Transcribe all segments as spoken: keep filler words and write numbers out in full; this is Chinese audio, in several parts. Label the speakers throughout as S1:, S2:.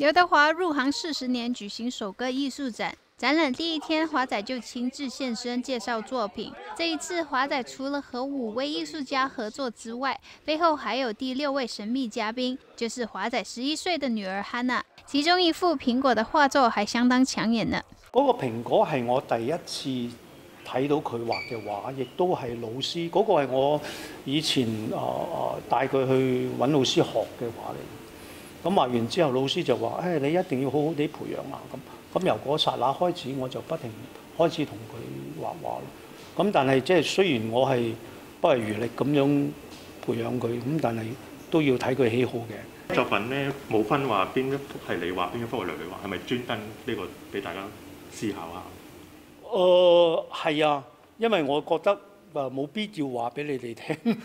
S1: 刘德华入行四十年，举行首个艺术展。展览第一天，华仔就亲自现身介绍作品。这一次，华仔除了和五位艺术家合作之外，背后还有第六位神秘嘉宾，就是華仔十一歲的女兒 Hannah。其中一幅蘋果的畫作還相當搶眼呢。
S2: 嗰個蘋果係我第一次睇到佢畫嘅畫，亦都係老師嗰、那個係我以前啊啊帶佢去揾老師學嘅畫嚟。咁畫完之後，老師就話：誒、哎，你一定要好好地培養啊！咁咁由嗰剎那開始，我就不停開始同佢畫畫咯。咁但係即係雖然我係不遺餘力咁樣培養佢，咁但係都要睇佢喜好嘅。
S3: 作品咧冇分話邊一幅係你畫，邊一幅係女畫，係咪專登呢個俾大家思考下？
S2: 誒、呃、係啊，因為我覺得誒冇必要話俾你哋聽。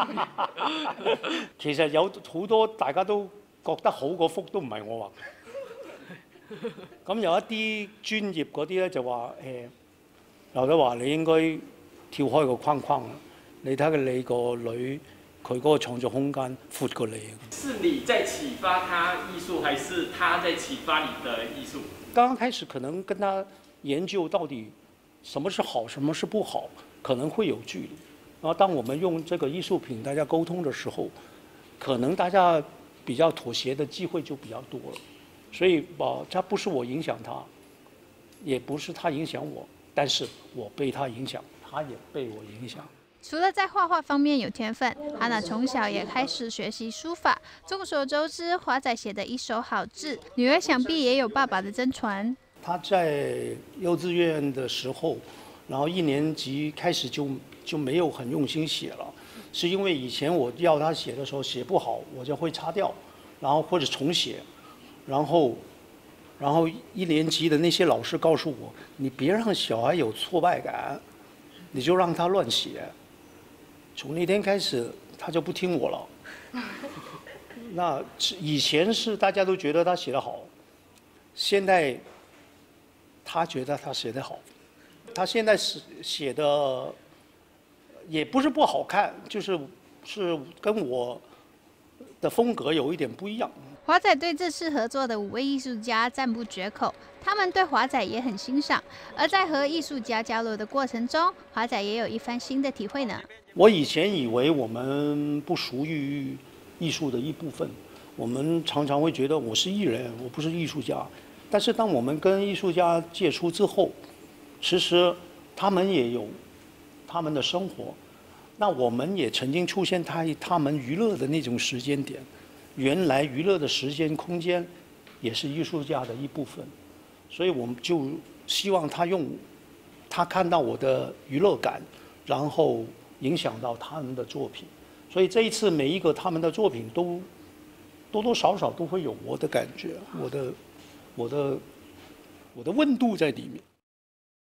S2: 其實有好多大家都覺得好嗰幅都唔係我畫嘅。咁有一啲專業嗰啲咧就話誒，劉德華你應該跳開個框框啦。你睇下你個女，佢嗰個創作空間闊過你。
S4: 是你在啟發他藝術，還是他在啟發你的藝術？
S2: 剛剛開始可能跟他研究到底什麼是好，什麼是不好，可能會有距離。然後當我們用這個藝術品大家溝通的時候，可能大家比較妥協的機會就比較多了。所以啊，它不是我影響他，也不是他影響我，但是我被他影響，他也被我影響。
S1: 除了在畫畫方面有天分，Hannah從小也開始學習書法。眾所周知，華仔寫的一手好字，女兒想必也有爸爸的真傳。
S2: 他在幼稚園的時候，然後一年級開始就就沒有很用心寫了，是因為以前我要他寫的時候寫不好，我就會擦掉，然後或者重寫。然後，然後一年級的那些老師告訴我，你別讓小孩有挫敗感，你就讓他亂寫。從那天開始，他就不聽我了。那以前是大家都覺得他寫得好，現在他覺得他寫得好。他現在是寫的也不是不好看，就是是跟我的風格有一點不一樣。
S1: 華仔對這次合作的五位藝術家讚不絕口，他們對華仔也很欣賞。而在和藝術家交流的過程中，華仔也有一番新的體會呢。
S2: 我以前以為我們不屬於藝術的一部分，我們常常會覺得我是藝人，我不是藝術家。但是當我們跟藝術家接觸之後，其實他們也有他們的生活，那我們也曾經出現他他們娛樂的那種時間點。原來娛樂的時間空間也是藝術家的一部分，所以我們就希望他用他看到我的娛樂感，然後影響到他們的作品。所以這一次每一個他們的作品都多多少少都會有我的感覺，我的我的我的溫度在裡面。